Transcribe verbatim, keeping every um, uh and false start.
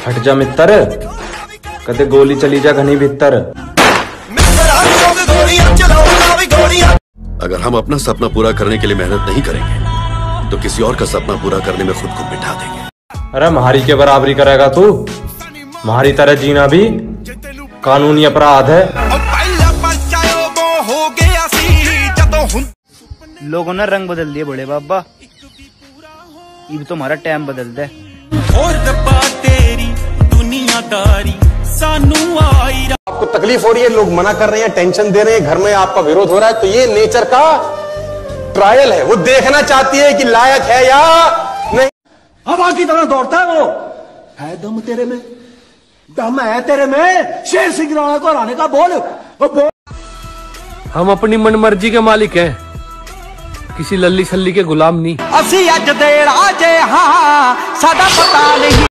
हट जा मित्र, कदे गोली चली जा घनी भीतर। अगर हम अपना सपना पूरा करने के लिए मेहनत नहीं करेंगे तो किसी और का सपना पूरा करने में खुद को मिटा देंगे। अरे महारी के बराबरी करेगा तू? महारी तरह जीना भी कानूनी अपराध है। लोगों ने रंग बदल दिए बड़े बाबा, अब तो हमारा टाइम बदल दे। आपको तकलीफ हो रही है, लोग मना कर रहे हैं, टेंशन दे रहे हैं, घर में आपका विरोध हो रहा है, तो ये नेचर का ट्रायल है। वो देखना चाहती है कि लायक है या नहीं। हवा की तरह दौड़ता है वो। है दम तेरे में, दम है तेरे में, शेर सिंह राणा को हराने का बोल, बोल। हम अपनी मनमर्जी के मालिक हैं, किसी लल्ली सल्ली के गुलाम नहीं। असी अज दे राजे हाँ सादा पता नहीं।